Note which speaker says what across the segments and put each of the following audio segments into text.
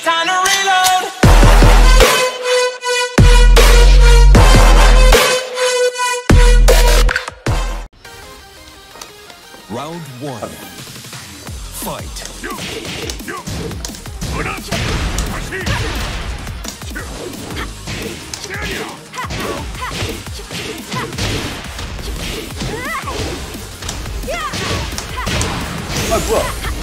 Speaker 1: time to reload.
Speaker 2: Round 1. Fight.
Speaker 3: 아 뭐야?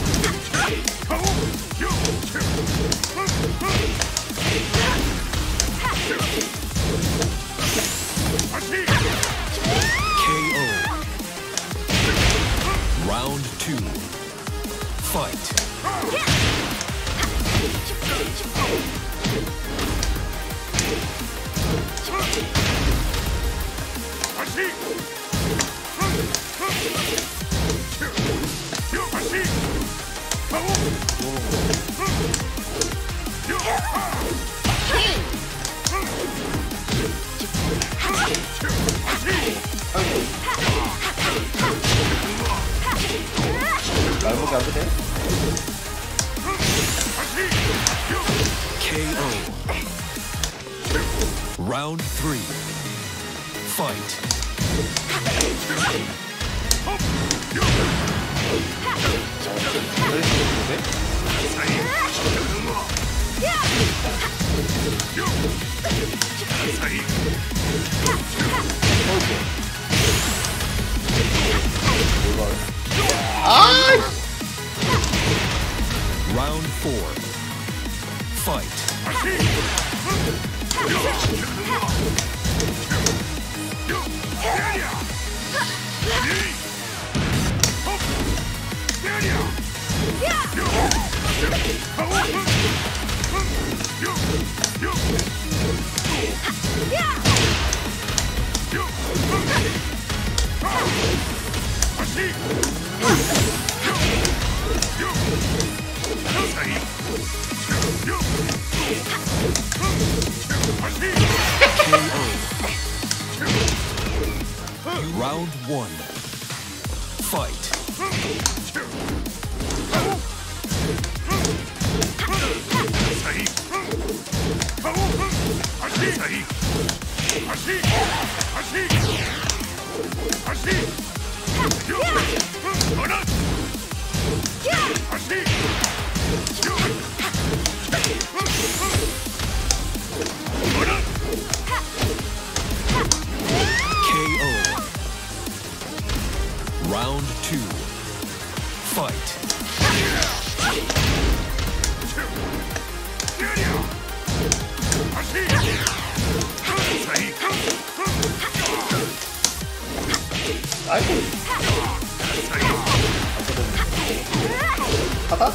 Speaker 2: KO. Round 2. Fight.
Speaker 3: 날먹이 안 되네?
Speaker 2: KO. Round 3. Fight. Round 4. Fight. Round 1. Fight. KO. Round 2. Fight.
Speaker 3: 아이고. 하다?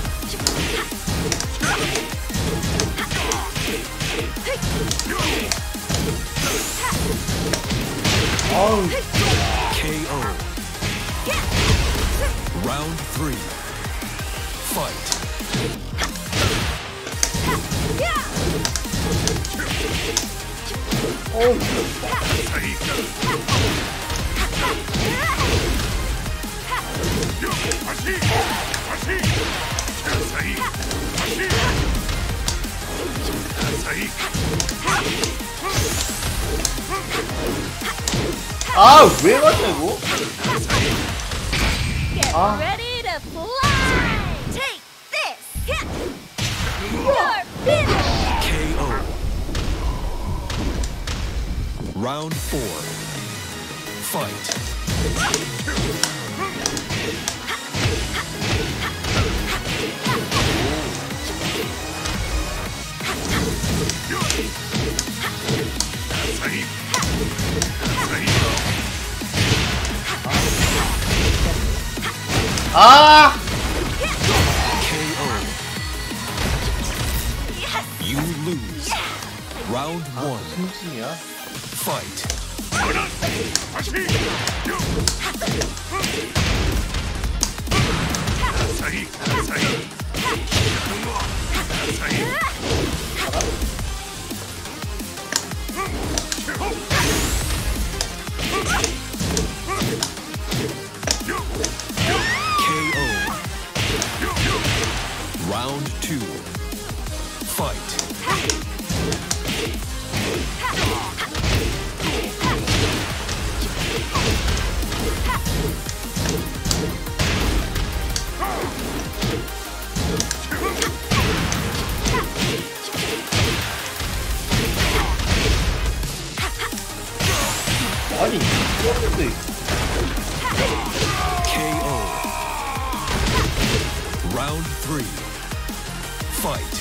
Speaker 3: 아우.
Speaker 2: KO. Round 3. Fight.
Speaker 3: 어우. 아, 왜 맞냐 이거?
Speaker 4: Get
Speaker 3: Ah.
Speaker 4: ready to fly! Take this! You're finished!
Speaker 2: KO. Round 4. Fight.
Speaker 3: 아!
Speaker 2: KO. You lose. Round 1.
Speaker 3: 승진이야?
Speaker 2: Fight. KO. Round 2. KO. Round 3. Fight.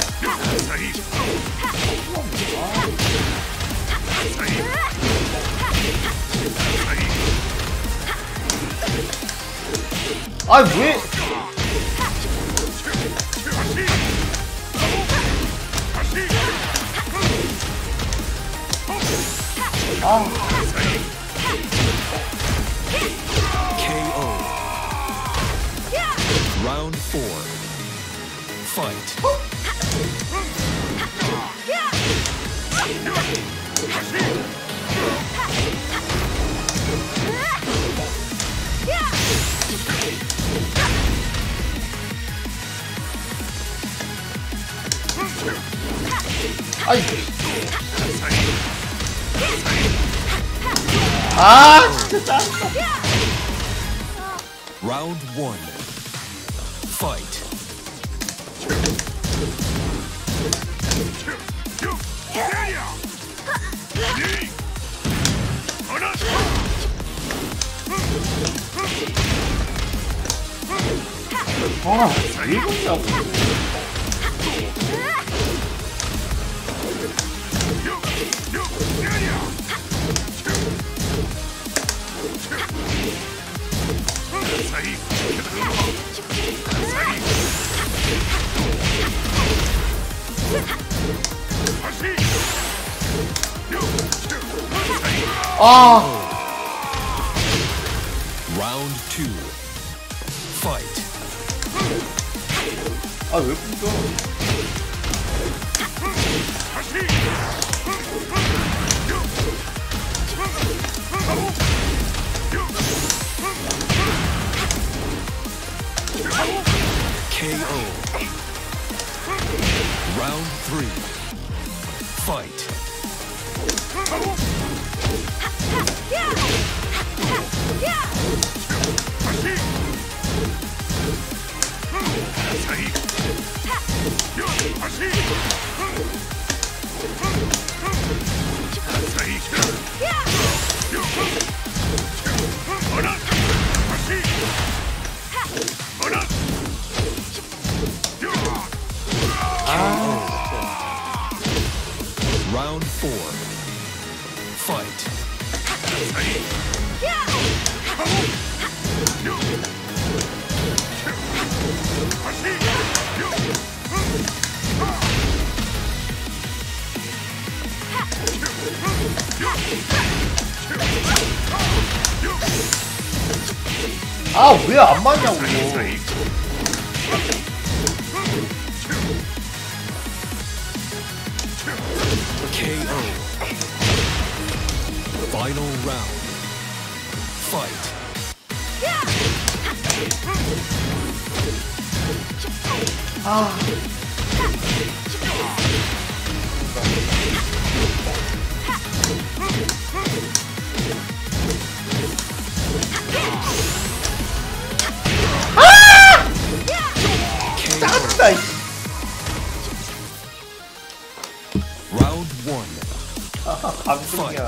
Speaker 3: 아 왜?
Speaker 2: KO. Round 4. Fight.
Speaker 3: 아이. 아 진짜 짠다.
Speaker 2: Round 1. Fight.
Speaker 3: 아 왜 이러냐고. 아.
Speaker 2: Round 2. Fight.
Speaker 3: 아 왜 끊겨?
Speaker 2: KO. Round 3. Fight. Round 4. Fight.
Speaker 3: 아 왜 안 맞냐고.
Speaker 2: KO. Final round. Fight.
Speaker 3: 아. 짠다.
Speaker 2: Round 1.
Speaker 3: 감동이야.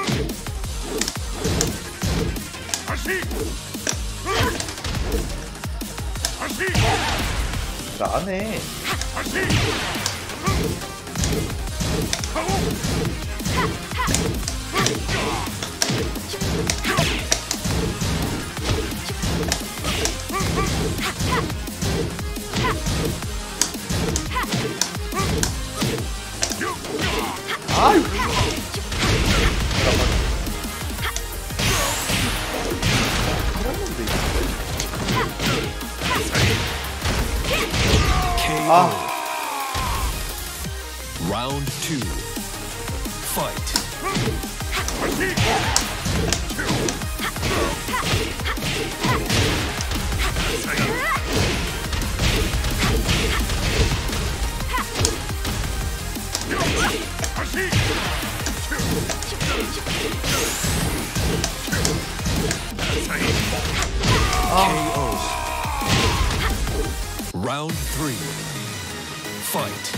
Speaker 3: 나네. 아이.
Speaker 2: KO.
Speaker 3: 아.
Speaker 2: Round 2. Fight. KO. Round 3. Fight.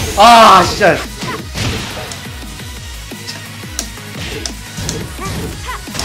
Speaker 3: 아, 진짜.